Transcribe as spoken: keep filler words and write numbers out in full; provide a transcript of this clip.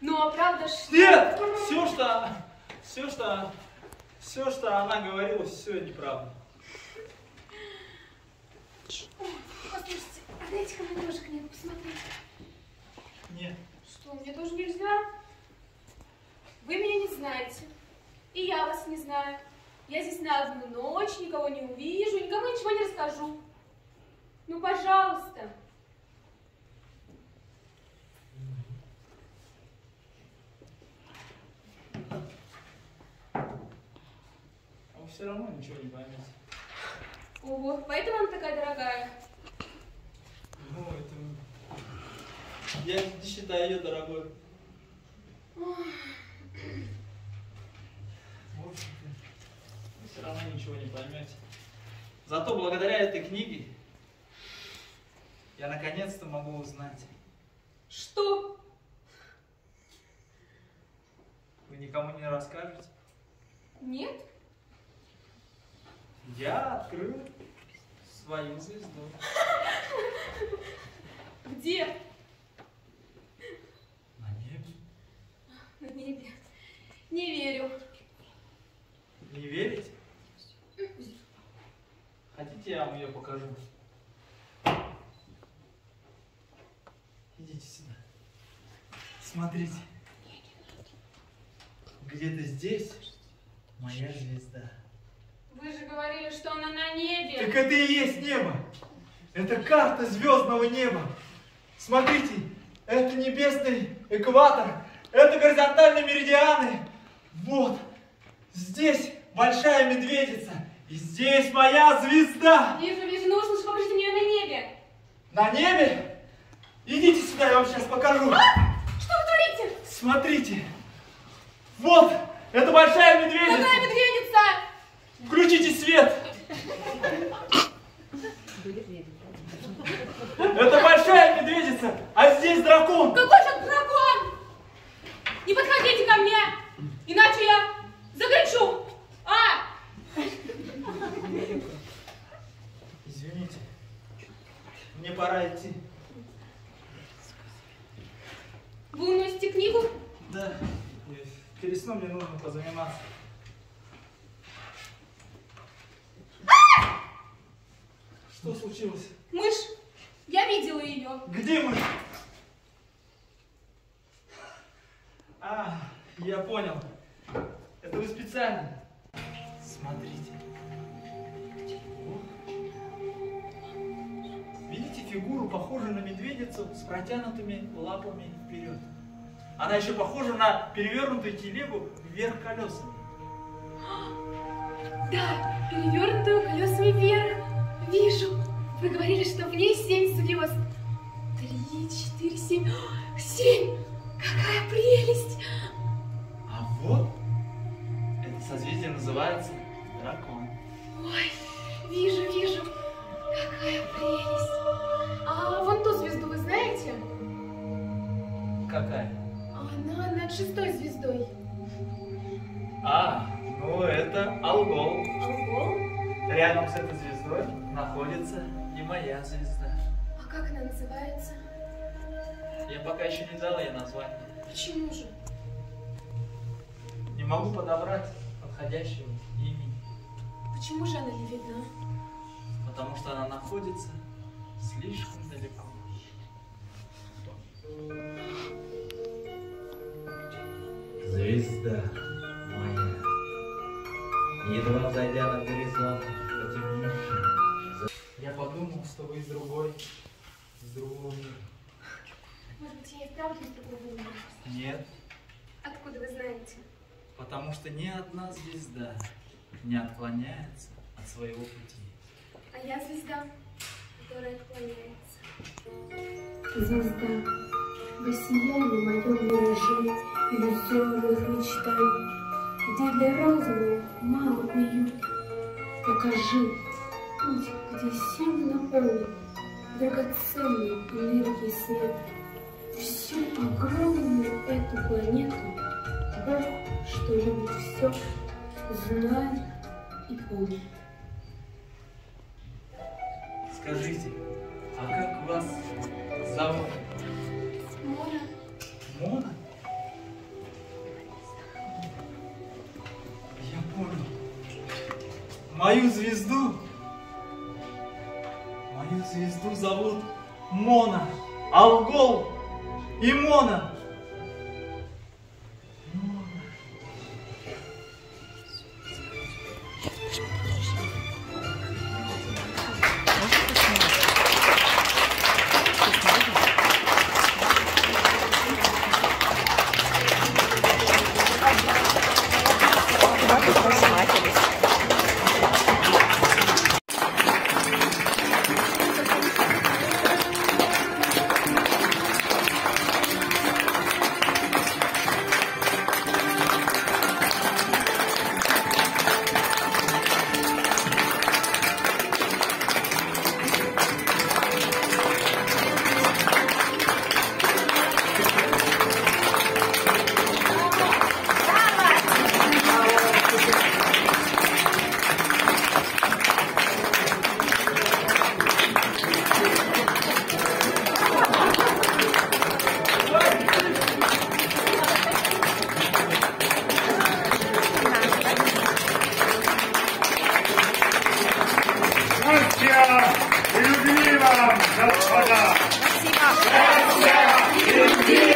Ну, а правда, что... Нет! Все, что... Все, что... Все, что она говорила, все неправда. Послушайте, а дайте-ка мне тоже книгу посмотреть. Нет. Что, мне тоже нельзя? Вы меня не знаете. И я вас не знаю. Я здесь на одну ночь, никого не увижу, никому ничего не расскажу. Ну, пожалуйста. А вы все равно ничего не поймете. Ого, поэтому она такая дорогая. Ну, это... Я не считаю ее дорогой. В общем-то, вы все равно ничего не поймете. Зато благодаря этой книге я наконец-то могу узнать. Что? Вы никому не расскажете? Нет? Я открыл свою звезду. Где? На небе. На небе. Не верю. Не верите? Хотите, я вам ее покажу? Идите сюда. Смотрите. Где-то здесь моя звезда. Вы же говорили, что она на небе. Так это и есть небо. Это карта звездного неба. Смотрите, это небесный экватор. Это горизонтальные меридианы. Вот. Здесь большая медведица. И здесь моя звезда. Вижу, вижу. Ну уж лучше покажите мне ее на небе. На небе? Идите сюда, я вам сейчас покажу. А? Что вы творите? Смотрите. Вот. Это большая медведица. Какая медведица? Включите свет. Это большая медведица, а здесь дракон. Какой же дракон? Не подходите ко мне, иначе я закричу. А! Извините, мне пора идти. Вы уносите книгу? Да, перед сном мне нужно позаниматься. Что случилось? Мышь. Я видела ее. Где мышь? А, я понял. Это вы специально. Смотрите. Видите фигуру, похожую на медведицу с протянутыми лапами вперед? Она еще похожа на перевернутую телегу вверх колесами. Да, перевернутую колесами вверх. Вижу. Вы говорили, что в ней семь звезд. Три, четыре, семь. Семь! Какая прелесть! А вот это созвездие называется дракон. Ой, вижу, вижу. Какая прелесть. А вон ту звезду вы знаете? Какая? Она над шестой звездой. А, ну это Алгол. Алгол? Рядом с этой звездой находится и моя звезда. А как она называется? Я пока еще не дал ей название. Почему же? Не могу подобрать подходящего имени. Почему же она не видна? Потому что она находится слишком далеко. Звезда моя, едва взойдя на горизонт, потемневший. Я подумал, что вы из другой, из другого мира. Может быть, я и вправду из другого мира? Нет, Откуда вы знаете? потому что ни одна звезда не отклоняется от своего пути. А я звезда, которая отклоняется. Звезда, воссияй на моем мираже иллюзорных мечтаний, где для разума мало уют. Покажи путь, где силы наполнит драгоценной энергией света. Всю огромную эту планету Бог, что любит все, знает и помнит. Скажите, а как вас зовут? Мона. Мона? мою звезду, мою звезду зовут Мона, Алгол и Мона. Любви вам, господа! Счастья! Любви!